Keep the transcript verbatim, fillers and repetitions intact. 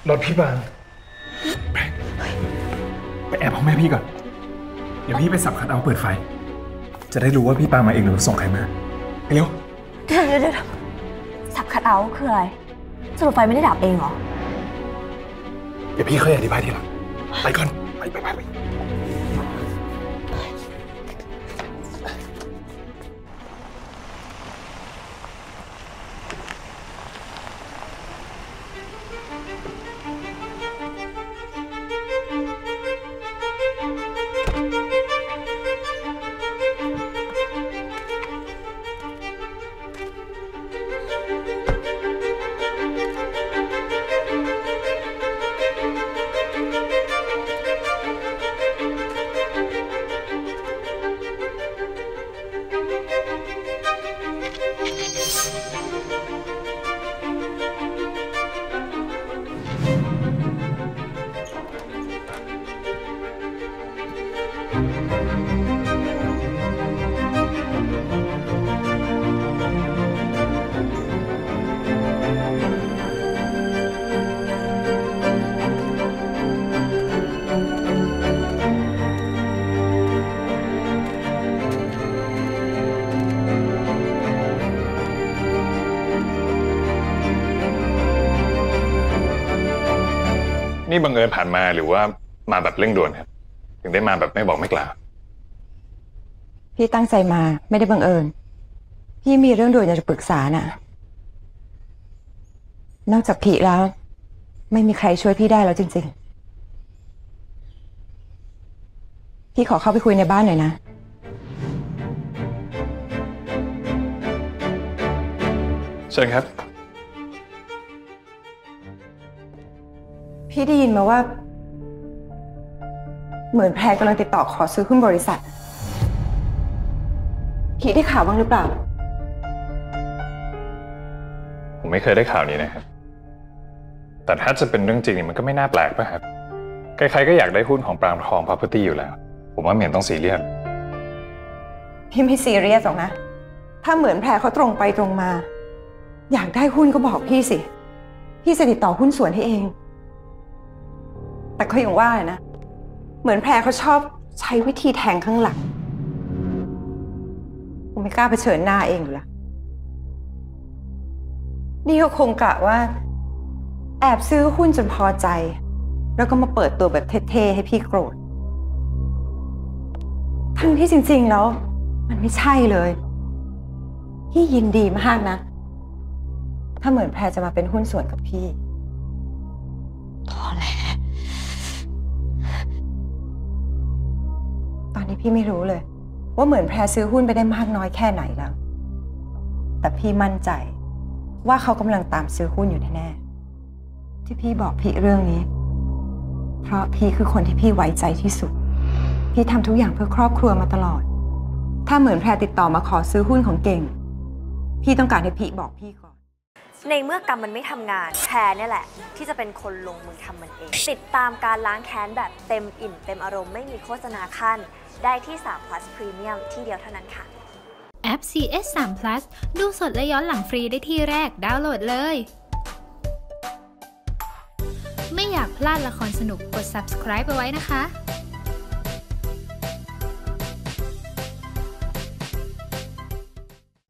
รถพี่บางไปไปแอบห้องแม่พี่ก่อนเดี๋ยวพี่ไปสับคัทเอาท์เปิดไฟจะได้รู้ว่าพี่ปามาเองหรือส่งใครมาไปเร็วเดี๋ยวเดี๋ยวเดี๋ยวสับคัทเอาท์คืออะไรสรุปไฟไม่ได้ดับเองเหรอเดี๋ยวพี่ค่อยอธิบายทีหลังไปก่อนไปไปไปนี่บังเอิญผ่านมาหรือว่ามาแบบเร่งด่วนครับถึงได้มาแบบไม่บอกไม่กล่าวพี่ตั้งใจมาไม่ได้บังเอิญพี่มีเรื่องด่วนอยากจะปรึกษาน่ะนอกจากพี่แล้วไม่มีใครช่วยพี่ได้แล้วจริงๆพี่ขอเข้าไปคุยในบ้านหน่อยนะเชิญครับพี่ได้ยินมาว่าเหมือนแพรกำลังติดต่อขอซื้อหุ้นบริษัทพี่ได้ข่าวบ้างหรือเปล่าผมไม่เคยได้ข่าวนี้นะครับแต่ถ้าจะเป็นเรื่องจริงนี่มันก็ไม่น่าแปลกป่ะครับใครๆก็อยากได้หุ้นของปรางทอง Property อยู่แล้วผมว่าไม่เห็นต้องซีเรียสพี่ไม่ซีเรียสหรอกนะถ้าเหมือนแพรเขาตรงไปตรงมาอยากได้หุ้นก็บอกพี่สิพี่จะติดต่อหุ้นส่วนให้เองแต่เขาอย่างว่านะเหมือนแพรเขาชอบใช้วิธีแทงข้างหลังผมไม่กล้าเผชิญหน้าเองอยู่ละนี่เขาคงกะว่าแอบซื้อหุ้นจนพอใจแล้วก็มาเปิดตัวแบบเท่ๆให้พี่โกรธทั้งที่จริงๆแล้วมันไม่ใช่เลยพี่ยินดีมากนะถ้าเหมือนแพรจะมาเป็นหุ้นส่วนกับพี่พอแล้วตอนนี้พี่ไม่รู้เลยว่าเหมือนแพรซื้อหุ้นไปได้มากน้อยแค่ไหนแล้วแต่พี่มั่นใจว่าเขากำลังตามซื้อหุ้นอยู่แน่ๆที่พี่บอกพี่เรื่องนี้เพราะพี่คือคนที่พี่ไว้ใจที่สุดพี่ทำทุกอย่างเพื่อครอบครัวมาตลอดถ้าเหมือนแพรติดต่อมาขอซื้อหุ้นของเก่งพี่ต้องการให้พี่บอกพี่ก่อนในเมื่อกรรมมันไม่ทำงานแพรเนี่ยแหละที่จะเป็นคนลงมือทำมันเองติดตามการล้างแค้นแบบเต็มอิ่มเต็มอารมณ์ไม่มีโฆษณาขั้นได้ที่สาม plus Premium ที่เดียวเท่านั้นค่ะแอป ซี เอส สาม plus ดูสดและย้อนหลังฟรีได้ที่แรกดาวน์โหลดเลยไม่อยากพลาดละครสนุกกด subscribe ไปไว้นะคะ